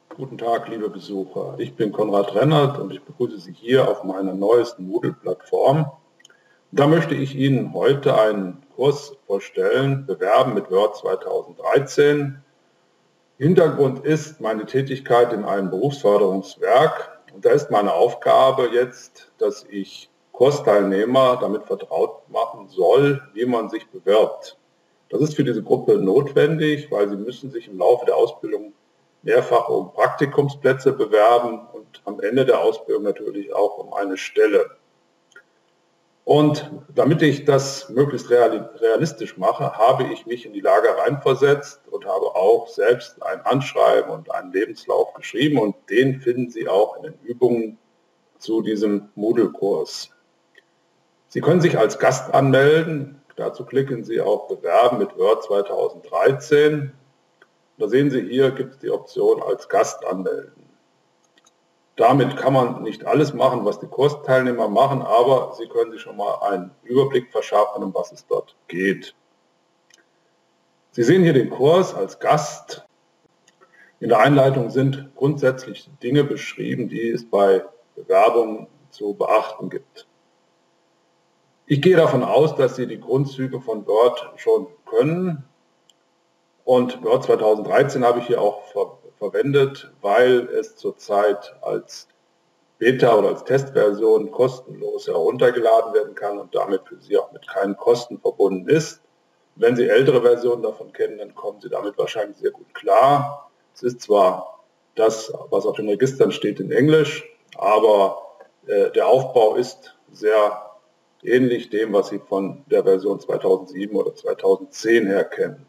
Guten Tag, liebe Besucher. Ich bin Konrad Rennert und ich begrüße Sie hier auf meiner neuesten Moodle-Plattform. Da möchte ich Ihnen heute einen Kurs vorstellen, Bewerben mit Word 2013. Hintergrund ist meine Tätigkeit in einem Berufsförderungswerk und da ist meine Aufgabe jetzt, dass ich Kursteilnehmer damit vertraut machen soll, wie man sich bewirbt. Das ist für diese Gruppe notwendig, weil sie müssen sich im Laufe der Ausbildung mehrfach um Praktikumsplätze bewerben und am Ende der Ausbildung natürlich auch um eine Stelle. Und damit ich das möglichst realistisch mache, habe ich mich in die Lage reinversetzt und habe auch selbst ein Anschreiben und einen Lebenslauf geschrieben und den finden Sie auch in den Übungen zu diesem Moodle-Kurs. Sie können sich als Gast anmelden. Dazu klicken Sie auf Bewerben mit Word 2013. Da sehen Sie, hier gibt es die Option als Gast anmelden. Damit kann man nicht alles machen, was die Kursteilnehmer machen, aber Sie können sich schon mal einen Überblick verschaffen, um was es dort geht. Sie sehen hier den Kurs als Gast. In der Einleitung sind grundsätzlich Dinge beschrieben, die es bei Bewerbungen zu beachten gibt. Ich gehe davon aus, dass Sie die Grundzüge von Word schon können. Und Word 2013 habe ich hier auch verwendet, weil es zurzeit als Beta oder als Testversion kostenlos heruntergeladen werden kann und damit für Sie auch mit keinen Kosten verbunden ist. Wenn Sie ältere Versionen davon kennen, dann kommen Sie damit wahrscheinlich sehr gut klar. Es ist zwar das, was auf den Registern steht, in Englisch, aber der Aufbau ist sehr ähnlich dem, was Sie von der Version 2007 oder 2010 her kennen.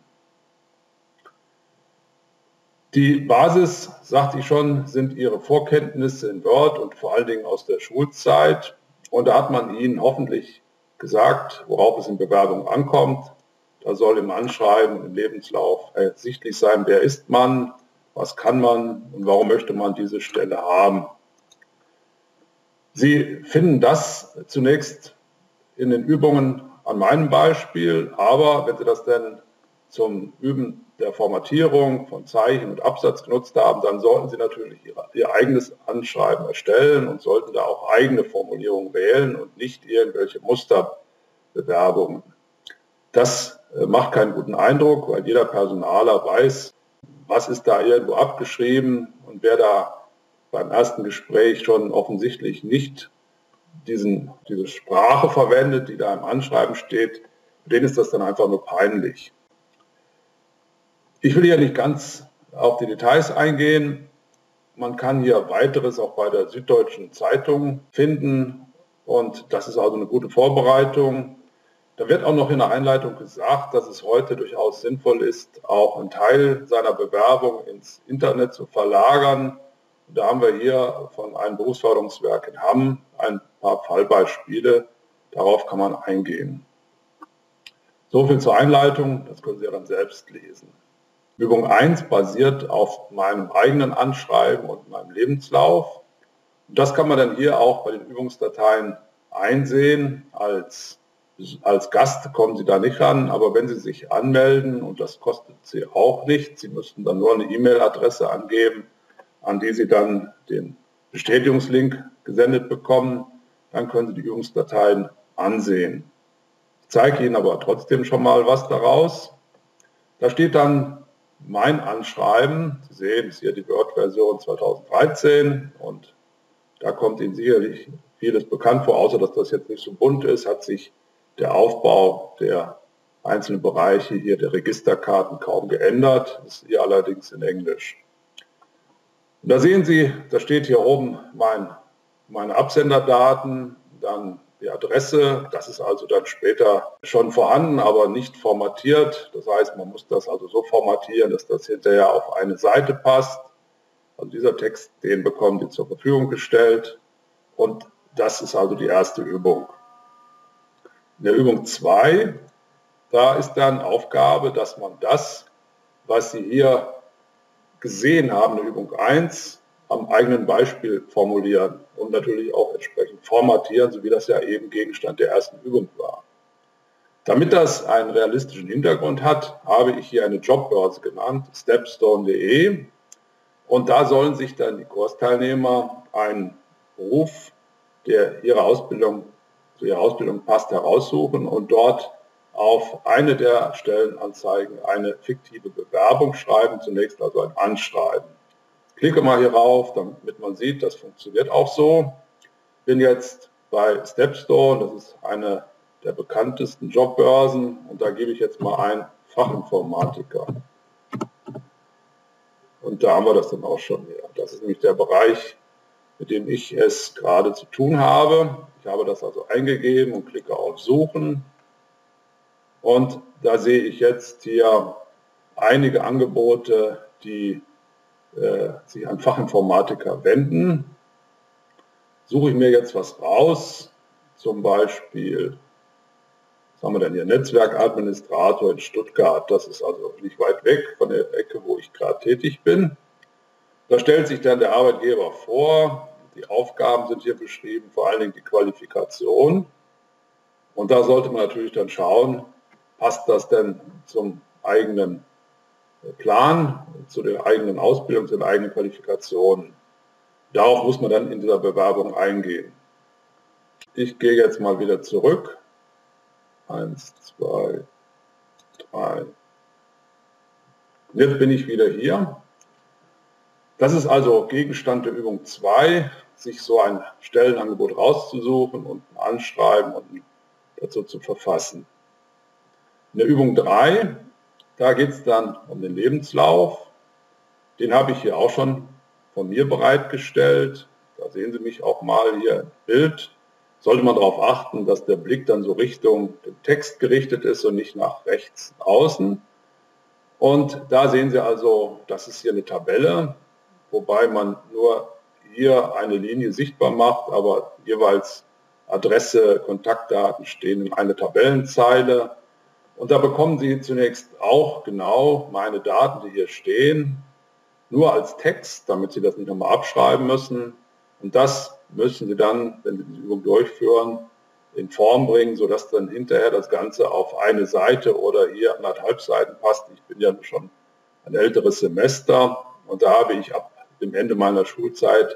Die Basis, sagte ich schon, sind Ihre Vorkenntnisse in Word und vor allen Dingen aus der Schulzeit. Und da hat man Ihnen hoffentlich gesagt, worauf es in Bewerbung ankommt. Da soll im Anschreiben und im Lebenslauf ersichtlich sein, wer ist man, was kann man und warum möchte man diese Stelle haben. Sie finden das zunächst in den Übungen an meinem Beispiel, aber wenn Sie das denn zum Üben der Formatierung von Zeichen und Absatz genutzt haben, dann sollten Sie natürlich Ihr eigenes Anschreiben erstellen und sollten da auch eigene Formulierungen wählen und nicht irgendwelche Musterbewerbungen. Das macht keinen guten Eindruck, weil jeder Personaler weiß, was ist da irgendwo abgeschrieben und wer da beim ersten Gespräch schon offensichtlich nicht diese Sprache verwendet, die da im Anschreiben steht, für den ist das dann einfach nur peinlich. Ich will hier nicht ganz auf die Details eingehen. Man kann hier weiteres auch bei der Süddeutschen Zeitung finden und das ist also eine gute Vorbereitung. Da wird auch noch in der Einleitung gesagt, dass es heute durchaus sinnvoll ist, auch einen Teil seiner Bewerbung ins Internet zu verlagern. Und da haben wir hier von einem Berufsförderungswerk in Hamm ein paar Fallbeispiele. Darauf kann man eingehen. So viel zur Einleitung, das können Sie ja dann selbst lesen. Übung 1 basiert auf meinem eigenen Anschreiben und meinem Lebenslauf. Und das kann man dann hier auch bei den Übungsdateien einsehen. Als Gast kommen Sie da nicht ran, aber wenn Sie sich anmelden, und das kostet Sie auch nicht, Sie müssten dann nur eine E-Mail-Adresse angeben, an die Sie dann den Bestätigungslink gesendet bekommen, dann können Sie die Übungsdateien ansehen. Ich zeige Ihnen aber trotzdem schon mal was daraus. Da steht dann mein Anschreiben. Sie sehen, es ist hier die Word-Version 2013 und da kommt Ihnen sicherlich vieles bekannt vor, außer dass das jetzt nicht so bunt ist, hat sich der Aufbau der einzelnen Bereiche hier der Registerkarten kaum geändert. Das ist hier allerdings in Englisch. Und da sehen Sie, da steht hier oben meine Absenderdaten, dann die Adresse, das ist also dann später schon vorhanden, aber nicht formatiert. Das heißt, man muss das also so formatieren, dass das hinterher auf eine Seite passt. Also dieser Text, den bekommen Sie zur Verfügung gestellt und das ist also die erste Übung. In der Übung 2, da ist dann Aufgabe, dass man das, was Sie hier gesehen haben, in der Übung 1, am eigenen Beispiel formulieren und natürlich auch entsprechend formatieren, so wie das ja eben Gegenstand der ersten Übung war. Damit das einen realistischen Hintergrund hat, habe ich hier eine Jobbörse genannt, stepstone.de. Und da sollen sich dann die Kursteilnehmer einen Beruf, der zu ihrer Ausbildung passt, heraussuchen und dort auf eine der Stellenanzeigen eine fiktive Bewerbung schreiben, zunächst also ein Anschreiben. Ich klicke mal hier rauf, damit man sieht, das funktioniert auch so. Bin jetzt bei Stepstone, das ist eine der bekanntesten Jobbörsen, und da gebe ich jetzt mal ein Fachinformatiker. Und da haben wir das dann auch schon hier. Das ist nämlich der Bereich, mit dem ich es gerade zu tun habe. Ich habe das also eingegeben und klicke auf Suchen. Und da sehe ich jetzt hier einige Angebote, die sich an Fachinformatiker wenden. Suche ich mir jetzt was raus, zum Beispiel, was haben wir denn hier, Netzwerkadministrator in Stuttgart. Das ist also nicht weit weg von der Ecke, wo ich gerade tätig bin. Da stellt sich dann der Arbeitgeber vor, die Aufgaben sind hier beschrieben, vor allen Dingen die Qualifikation. Und da sollte man natürlich dann schauen, passt das denn zum eigenen Plan, zu der eigenen Ausbildung, zu den eigenen Qualifikationen. Darauf muss man dann in dieser Bewerbung eingehen. Ich gehe jetzt mal wieder zurück. 1, 2, 3. Jetzt bin ich wieder hier. Das ist also Gegenstand der Übung 2, sich so ein Stellenangebot rauszusuchen und ein Anschreiben und dazu zu verfassen. In der Übung 3, da geht es dann um den Lebenslauf. Den habe ich hier auch schon von mir bereitgestellt. Da sehen Sie mich auch mal hier im Bild. Sollte man darauf achten, dass der Blick dann so Richtung den Text gerichtet ist und nicht nach rechts außen. Und da sehen Sie also, das ist hier eine Tabelle, wobei man nur hier eine Linie sichtbar macht, aber jeweils Adresse, Kontaktdaten stehen in einer Tabellenzeile. Und da bekommen Sie zunächst auch genau meine Daten, die hier stehen, nur als Text, damit Sie das nicht nochmal abschreiben müssen. Und das müssen Sie dann, wenn Sie diese Übung durchführen, in Form bringen, sodass dann hinterher das Ganze auf eine Seite oder hier 1,5 Seiten passt. Ich bin ja schon ein älteres Semester und da habe ich ab dem Ende meiner Schulzeit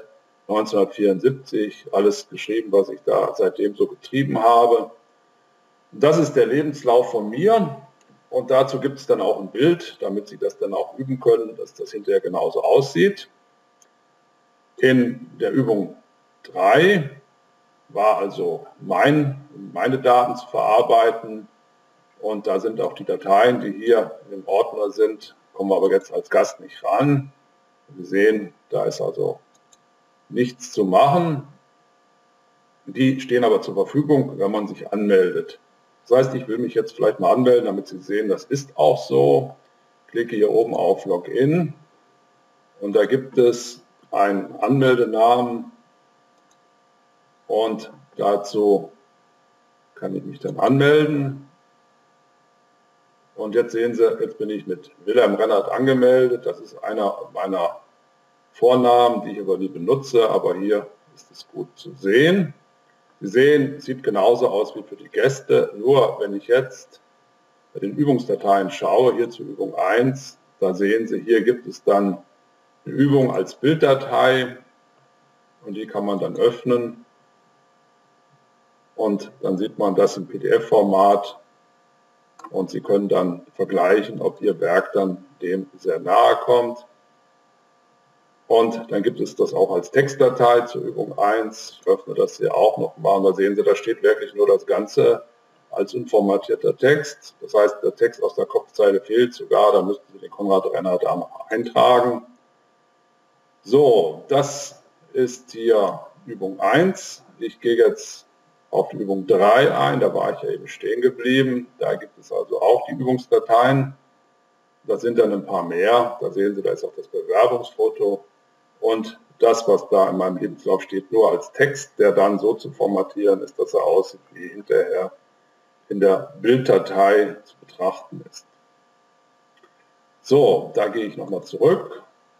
1974 alles geschrieben, was ich da seitdem so getrieben habe. Das ist der Lebenslauf von mir und dazu gibt es dann auch ein Bild, damit Sie das dann auch üben können, dass das hinterher genauso aussieht. In der Übung 3 war also meine Daten zu verarbeiten und da sind auch die Dateien, die hier im Ordner sind, kommen wir aber jetzt als Gast nicht ran. Sie sehen, da ist also nichts zu machen. Die stehen aber zur Verfügung, wenn man sich anmeldet. Das heißt, ich will mich jetzt vielleicht mal anmelden, damit Sie sehen, das ist auch so. Klicke hier oben auf Login und da gibt es einen Anmeldenamen und dazu kann ich mich dann anmelden. Und jetzt sehen Sie, jetzt bin ich mit Wilhelm Rennert angemeldet. Das ist einer meiner Vornamen, die ich aber nie benutze, aber hier ist es gut zu sehen. Sie sehen, es sieht genauso aus wie für die Gäste, nur wenn ich jetzt bei den Übungsdateien schaue, hier zu Übung 1, da sehen Sie, hier gibt es dann eine Übung als Bilddatei und die kann man dann öffnen und dann sieht man das im PDF-Format und Sie können dann vergleichen, ob Ihr Werk dann dem sehr nahe kommt. Und dann gibt es das auch als Textdatei zur Übung 1. Ich öffne das hier auch nochmal und da sehen Sie, da steht wirklich nur das Ganze als unformatierter Text. Das heißt, der Text aus der Kopfzeile fehlt sogar, da müssten Sie den Konrad Rennert da noch eintragen. So, das ist hier Übung 1. Ich gehe jetzt auf die Übung 3 ein, da war ich ja eben stehen geblieben. Da gibt es also auch die Übungsdateien. Da sind dann ein paar mehr. Da sehen Sie, da ist auch das Bewerbungsfoto. Und das, was da in meinem Lebenslauf steht, nur als Text, der dann so zu formatieren ist, dass er aussieht, wie hinterher in der Bilddatei zu betrachten ist. So, da gehe ich nochmal zurück.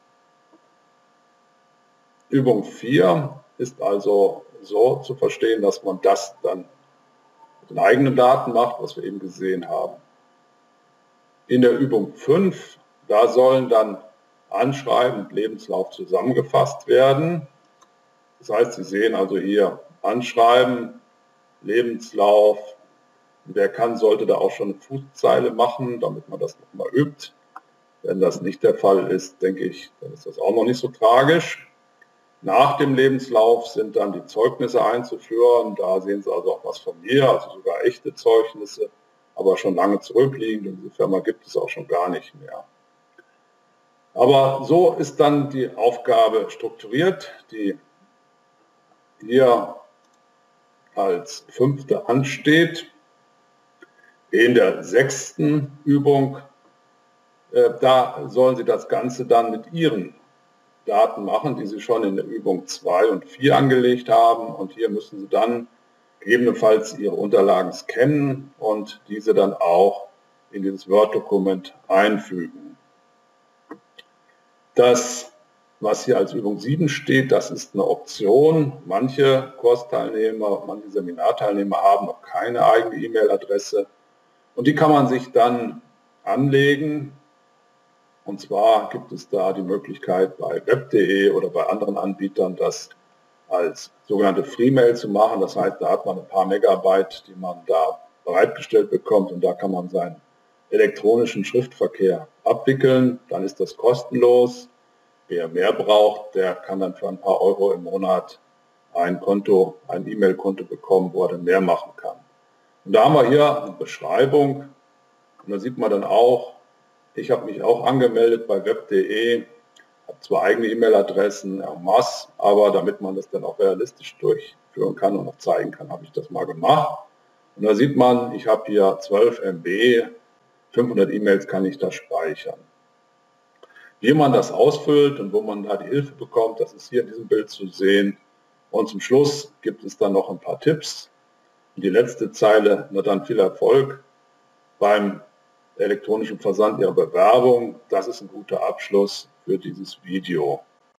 Übung 4 ist also so zu verstehen, dass man das dann mit den eigenen Daten macht, was wir eben gesehen haben. In der Übung 5, da sollen dann Anschreiben und Lebenslauf zusammengefasst werden. Das heißt, Sie sehen also hier Anschreiben, Lebenslauf. Wer kann, sollte da auch schon eine Fußzeile machen, damit man das nochmal übt. Wenn das nicht der Fall ist, denke ich, dann ist das auch noch nicht so tragisch. Nach dem Lebenslauf sind dann die Zeugnisse einzuführen. Da sehen Sie also auch was von mir, also sogar echte Zeugnisse, aber schon lange zurückliegend. Und diese Firma gibt es auch schon gar nicht mehr. Aber so ist dann die Aufgabe strukturiert, die hier als 5. ansteht. In der 6. Übung, da sollen Sie das Ganze dann mit Ihren Daten machen, die Sie schon in der Übung 2 und 4 angelegt haben. Und hier müssen Sie dann gegebenenfalls Ihre Unterlagen scannen und diese dann auch in dieses Word-Dokument einfügen. Das, was hier als Übung 7 steht, das ist eine Option. Manche Kursteilnehmer, manche Seminarteilnehmer haben noch keine eigene E-Mail-Adresse und die kann man sich dann anlegen. Und zwar gibt es da die Möglichkeit bei web.de oder bei anderen Anbietern das als sogenannte Freemail zu machen. Das heißt, da hat man ein paar Megabyte, die man da bereitgestellt bekommt und da kann man seinen elektronischen Schriftverkehr abwickeln. Dann ist das kostenlos. Wer mehr braucht, der kann dann für ein paar Euro im Monat ein E-Mail-Konto bekommen, wo er dann mehr machen kann. Und da haben wir hier eine Beschreibung und da sieht man dann auch, ich habe mich auch angemeldet bei web.de, habe zwar eigene E-Mail-Adressen en masse, aber damit man das dann auch realistisch durchführen kann und auch zeigen kann, habe ich das mal gemacht. Und da sieht man, ich habe hier 12 MB, 500 E-Mails kann ich da speichern. Wie man das ausfüllt und wo man da die Hilfe bekommt, das ist hier in diesem Bild zu sehen. Und zum Schluss gibt es dann noch ein paar Tipps. Und die letzte Zeile, na dann viel Erfolg beim elektronischen Versand Ihrer Bewerbung. Das ist ein guter Abschluss für dieses Video.